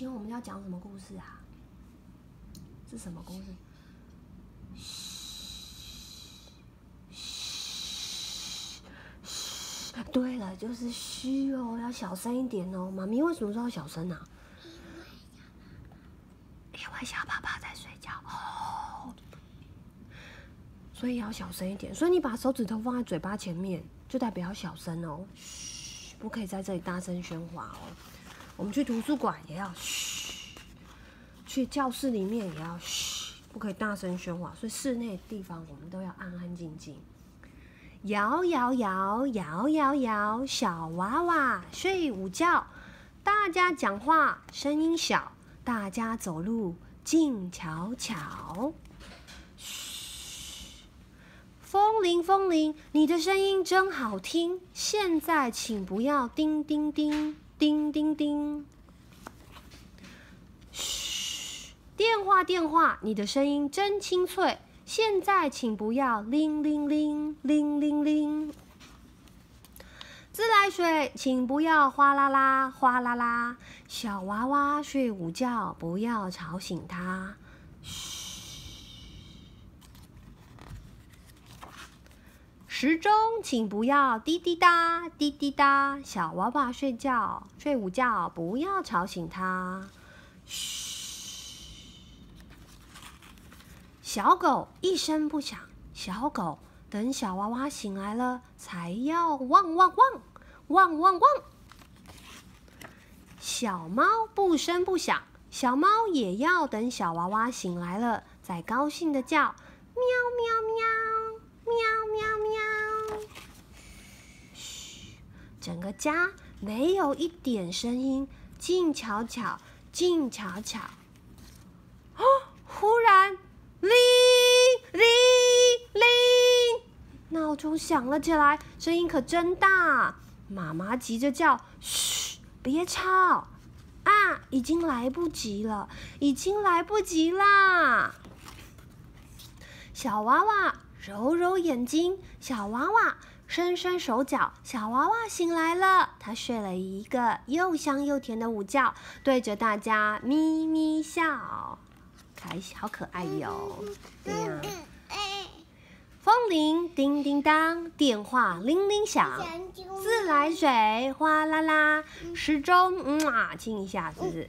今天我们要讲什么故事啊？是什么故事？对了，就是嘘哦，要小声一点哦。妈咪为什么说要小声啊？因为小宝宝在睡觉哦，所以要小声一点。所以你把手指头放在嘴巴前面，就代表要小声哦。嘘，不可以在这里大声喧哗哦。我们去图书馆也要嘘，去教室里面也要嘘，不可以大声喧哗。所以室内的地方我们都要安安静静。摇摇摇，摇摇摇，小娃娃睡午觉。大家讲话声音小，大家走路静悄悄。嘘，风铃风铃，你的声音真好听。现在请不要叮叮叮，叮叮叮。嘘，电话电话，你的声音真清脆。现在请不要铃铃铃，铃铃铃。自来水，请不要哗啦啦，哗啦啦。小娃娃睡午觉，不要吵醒他。嘘。时钟，请不要滴滴答，滴滴答。小娃娃睡午觉，不要吵醒他。嘘。小狗一声不响，小狗等小娃娃醒来了，才要汪汪汪，汪汪汪。小猫不声不响，小猫也要等小娃娃醒来了，才高兴的叫喵喵喵，喵喵喵。嘘，整个家没有一点声音，静悄悄，静悄悄。哦，忽然。铃铃铃！闹钟响了起来，声音可真大。妈妈急着叫：“嘘，别吵！啊，已经来不及了，已经来不及啦！”小娃娃揉揉眼睛，小娃娃伸伸手脚，小娃娃醒来了。他睡了一个又香又甜的午觉，对着大家咪咪笑。好可爱哟！对呀，风铃叮叮当，电话铃铃响，自来水哗啦啦，时钟亲一下子。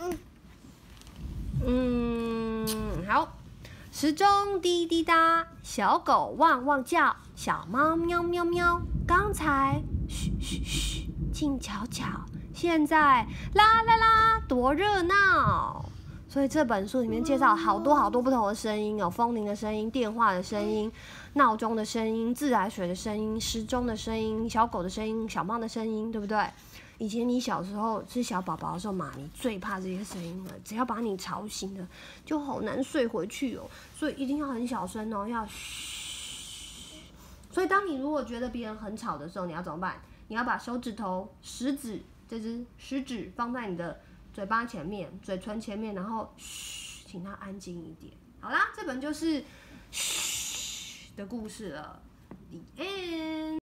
好，时钟滴滴答，小狗汪汪叫，小猫喵喵喵。刚才嘘嘘嘘，静悄悄，现在啦啦啦，多热闹！所以这本书里面介绍好多不同的声音，有风铃的声音、电话的声音、闹钟的声音、自来水的声音、时钟的声音、小狗的声音、小猫的声音，对不对？以前你小时候是小宝宝的时候，妈咪最怕这些声音了，只要把你吵醒了，就好难睡回去哦。所以一定要很小声哦，要嘘。所以当你如果觉得别人很吵的时候，你要怎么办？你要把手指头、食指放在你的嘴巴前面、嘴唇前面，然后嘘，请他安静一点。好啦，这本就是嘘的故事了。The end。